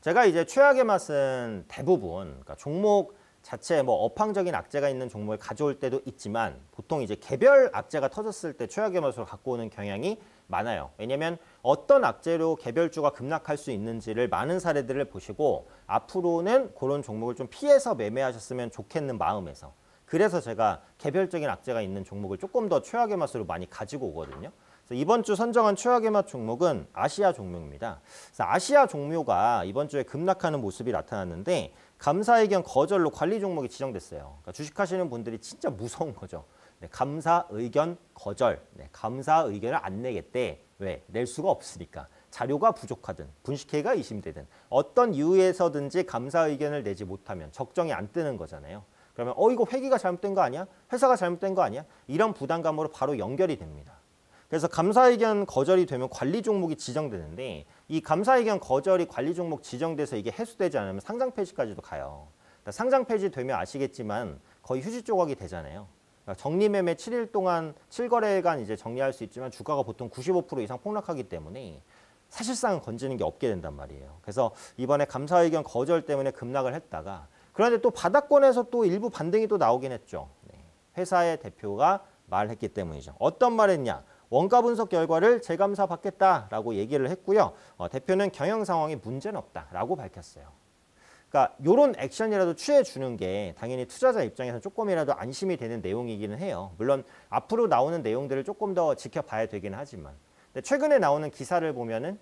제가 이제 최악의 맛은 대부분 그러니까 종목 자체에 뭐 업황적인 악재가 있는 종목을 가져올 때도 있지만 보통 이제 개별 악재가 터졌을 때 최악의 맛으로 갖고 오는 경향이 많아요. 왜냐하면 어떤 악재로 개별주가 급락할 수 있는지를 많은 사례들을 보시고 앞으로는 그런 종목을 좀 피해서 매매하셨으면 좋겠는 마음에서 그래서 제가 개별적인 악재가 있는 종목을 조금 더 최악의 맛으로 많이 가지고 오거든요. 그래서 이번 주 선정한 최악의 맛 종목은 아시아 종묘입니다. 그래서 아시아 종묘가 이번 주에 급락하는 모습이 나타났는데 감사 의견 거절로 관리 종목이 지정됐어요. 그러니까 주식하시는 분들이 진짜 무서운 거죠. 네, 감사 의견 거절, 네, 감사 의견을 안 내겠대. 왜? 낼 수가 없으니까. 자료가 부족하든 분식회가 의심되든 어떤 이유에서든지 감사 의견을 내지 못하면 적정이 안 뜨는 거잖아요. 그러면 이거 회계가 잘못된 거 아니야? 회사가 잘못된 거 아니야? 이런 부담감으로 바로 연결이 됩니다. 그래서 감사 의견 거절이 되면 관리 종목이 지정되는데 이 감사 의견 거절이 관리 종목 지정돼서 이게 해소되지 않으면 상장 폐지까지도 가요. 그러니까 상장 폐지 되면 아시겠지만 거의 휴지 조각이 되잖아요. 그러니까 정리매매 7일 동안 7거래일간 이제 정리할 수 있지만 주가가 보통 95% 이상 폭락하기 때문에 사실상 건지는 게 없게 된단 말이에요. 그래서 이번에 감사 의견 거절 때문에 급락을 했다가 그런데 또 바닥권에서 또 일부 반등이 또 나오긴 했죠. 네. 회사의 대표가 말했기 때문이죠. 어떤 말했냐? 원가 분석 결과를 재감사 받겠다라고 얘기를 했고요. 대표는 경영 상황에 문제는 없다라고 밝혔어요. 그러니까 이런 액션이라도 취해주는 게 당연히 투자자 입장에서 조금이라도 안심이 되는 내용이기는 해요. 물론 앞으로 나오는 내용들을 조금 더 지켜봐야 되긴 하지만 근데 최근에 나오는 기사를 보면은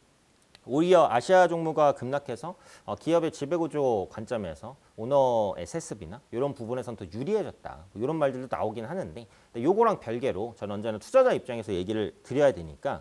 오히려 아시아 종목가 급락해서 기업의 지배구조 관점에서 오너의 세습이나 이런 부분에서는 더 유리해졌다. 이런 말들도 나오긴 하는데 요거랑 별개로 저는 언제나 투자자 입장에서 얘기를 드려야 되니까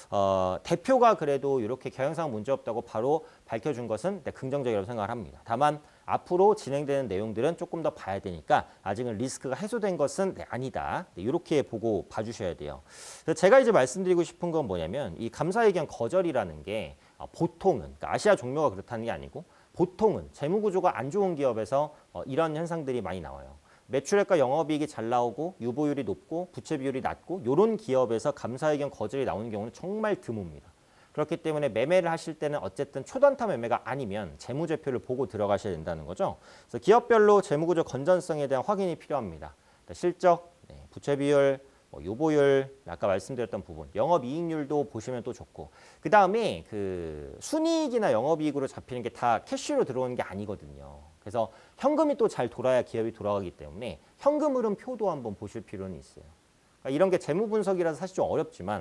대표가 그래도 이렇게 경영상 문제없다고 바로 밝혀준 것은 긍정적이라고 생각을 합니다. 다만 앞으로 진행되는 내용들은 조금 더 봐야 되니까 아직은 리스크가 해소된 것은 아니다. 이렇게 보고 봐주셔야 돼요. 그래서 제가 이제 말씀드리고 싶은 건 뭐냐면 이 감사 의견 거절이라는 게 보통은 그러니까 아시아 종묘가 그렇다는 게 아니고 보통은 재무구조가 안 좋은 기업에서 이런 현상들이 많이 나와요. 매출액과 영업이익이 잘 나오고 유보율이 높고 부채 비율이 낮고 이런 기업에서 감사 의견 거절이 나오는 경우는 정말 드뭅니다. 그렇기 때문에 매매를 하실 때는 어쨌든 초단타 매매가 아니면 재무제표를 보고 들어가셔야 된다는 거죠. 그래서 기업별로 재무구조 건전성에 대한 확인이 필요합니다. 실적, 부채 비율, 유보율, 아까 말씀드렸던 부분, 영업이익률도 보시면 또 좋고 그 다음에 그 순이익이나 영업이익으로 잡히는 게 다 캐시로 들어오는 게 아니거든요. 그래서 현금이 또 잘 돌아야 기업이 돌아가기 때문에 현금 흐름 표도 한번 보실 필요는 있어요. 그러니까 이런 게 재무 분석이라서 사실 좀 어렵지만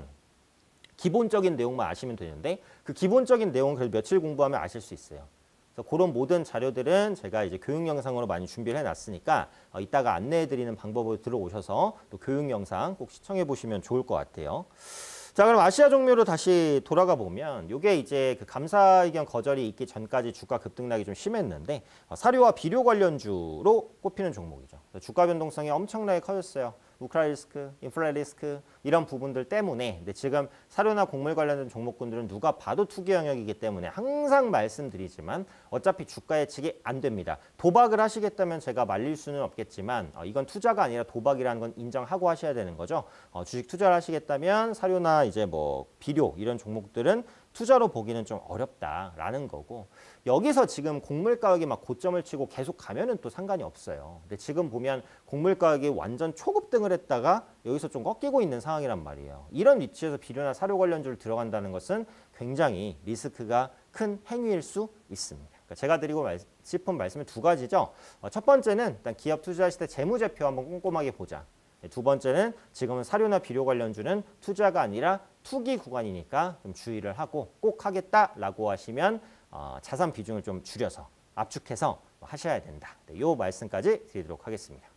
기본적인 내용만 아시면 되는데 그 기본적인 내용은 그래도 며칠 공부하면 아실 수 있어요. 그래서 그런 모든 자료들은 제가 이제 교육 영상으로 많이 준비를 해놨으니까 이따가 안내해드리는 방법으로 들어오셔서 또 교육 영상 꼭 시청해 보시면 좋을 것 같아요. 자, 그럼 아시아 종묘로 다시 돌아가 보면 이게 이제 그 감사 의견 거절이 있기 전까지 주가 급등락이 좀 심했는데 사료와 비료 관련주로 꼽히는 종목이죠. 주가 변동성이 엄청나게 커졌어요. 우크라이나 리스크, 인플레 리스크 이런 부분들 때문에 근데 지금 사료나 곡물 관련된 종목군들은 누가 봐도 투기 영역이기 때문에 항상 말씀드리지만 어차피 주가 예측이 안 됩니다. 도박을 하시겠다면 제가 말릴 수는 없겠지만 이건 투자가 아니라 도박이라는 건 인정하고 하셔야 되는 거죠. 주식 투자를 하시겠다면 사료나 이제 뭐 비료 이런 종목들은 투자로 보기는 좀 어렵다라는 거고 여기서 지금 곡물 가격이 막 고점을 치고 계속 가면은 또 상관이 없어요. 근데 지금 보면 곡물 가격이 완전 초급등을 했다가 여기서 좀 꺾이고 있는 상황이란 말이에요. 이런 위치에서 비료나 사료 관련주를 들어간다는 것은 굉장히 리스크가 큰 행위일 수 있습니다. 그러니까 제가 드리고 싶은 말씀은 두 가지죠. 첫 번째는 일단 기업 투자하실 때 재무제표 한번 꼼꼼하게 보자. 두 번째는 지금은 사료나 비료 관련주는 투자가 아니라 투기 구간이니까 좀 주의를 하고 꼭 하겠다라고 하시면 자산 비중을 좀 줄여서 압축해서 하셔야 된다. 이 말씀까지 드리도록 하겠습니다.